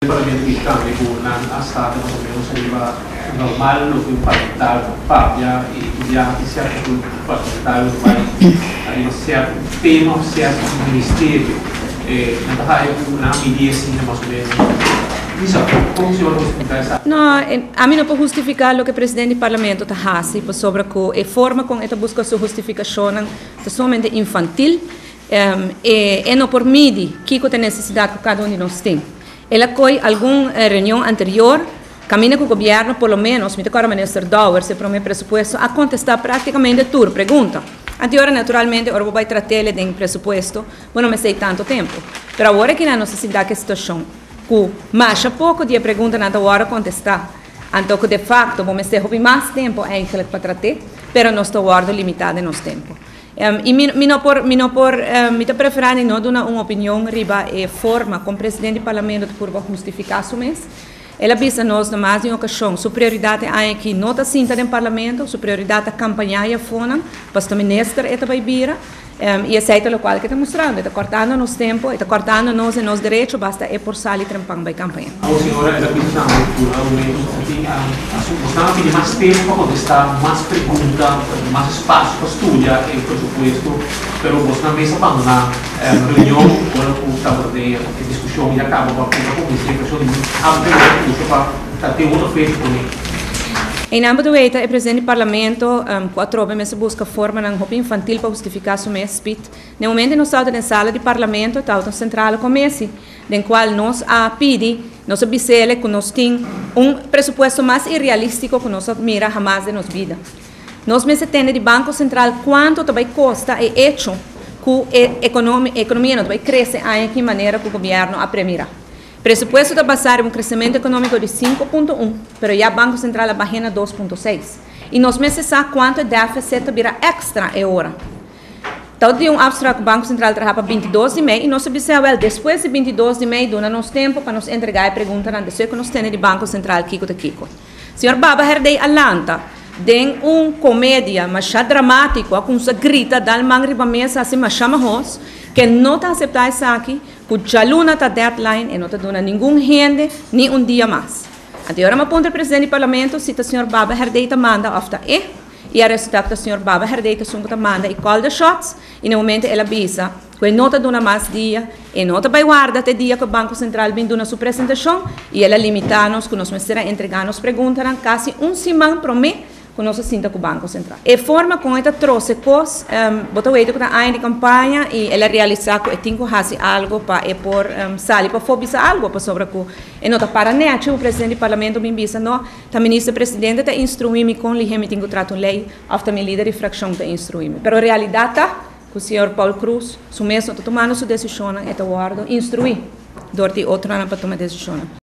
Parlamento britânico ha stato más o menos arriba normal lo que un parlamentar paga e já que certo parlamentar vai aí certo tema certo ministério não há uma medida assim mais ou menos. Como se vai justificar essa? Não, a mim não pode justificar o que o presidente do parlamento está fazendo sobre a forma como ele busca sua justificação é somente infantil e não por medir que tem necessidade que cada um de nós tem. Ela coi alguma reunião anterior, caminha com o governo, por lo menos, me recordo o ministro Dauer, se promete presupuesto, a contestar praticamente tudo pergunta. Agora, naturalmente, agora vai tratar de presupuesto, não me sei tanto tempo. Mas agora que na necessidade que a situação, que mais pouco de pergunta na hora contestar, então que de facto vamos ter mais tempo para tratar, mas nós estamos limitados no nosso tempo. E me preferindo não dar uma opinião riba a forma como o presidente do parlamento por justificar isso mesmo. Ela avisa nós na mais de uma ocasião, sua prioridade é que não está cinta no parlamento, sua prioridade é campanhar e fona, para o ministro e também vira, e aceita o qual que está mostrando, está cortando nosso tempo, está cortando nosso direito, basta é por sair trampando para a campanha. A senhora ela precisa pedir mais tempo para contestar, mais perguntas, mais espaço para estudar o presupuesto, mas na mesa para uma reunião, ou estava de discussão e acaba com a comunicação para ter outra feita também. Em âmbito do EITA, o presidente do parlamento, quatro vezes busca forma de roupa infantil para justificar o mês PIT. No momento, nós estamos na sala do parlamento, está central com esse, no qual nós pedimos, nós observamos que nós temos presupuesto mais irrealístico que nós mira jamais de nossa vida. Nós temos de Banco Central quanto também custa e hecho que a economia não vai crescer em que maneira que o governo a premira. O presupuesto está basado em crescimento econômico de 5,1, mas já o Banco Central abaixa 2,6. E nós sabemos quanto é déficit virá extra agora. Então, de abstrato, o Banco Central trabalha para 22,5 e nós sabemos, depois de 22,5, dá nosso tempo para nos entregar a pergunta que nós temos de Banco Central, Kiko. Senhor Baba Herdei Alanta, tem comédia, mas dramática, com essa grita, dá mangri para mesa, assim, mas chama-nos, que não está aceitar isso aqui, que já luna está deadline e não está dando nenhum rende, nem dia mais. Agora, eu ponto o presidente do parlamento, se o senhor Baba Herdei manda, after e a resultado do senhor Baba Herdei manda e call the shots, e no momento ele avisa que ele não está dando mais dia, e não está guardar até dia que o Banco Central vem dando sua apresentação, e ele limita-nos, que nós vamos entregar nos perguntas, quase semana para mim, que nós sinta com o Banco Central. E forma como ele trouxe coisas, botou ele que está em campanha e ele realizar que tem que fazer algo para por sair para fobizar algo para sobre que e não está para net o presidente do parlamento me disse não, o ministro presidente está instruindo com ele tem que tratar lei, after me líder de fração está instruindo. Pero a realidade está que o senhor Paulo Cruz, su mesmo está tomando sua decisão e está guardando instruir, dorti outro ano para tomar decisão.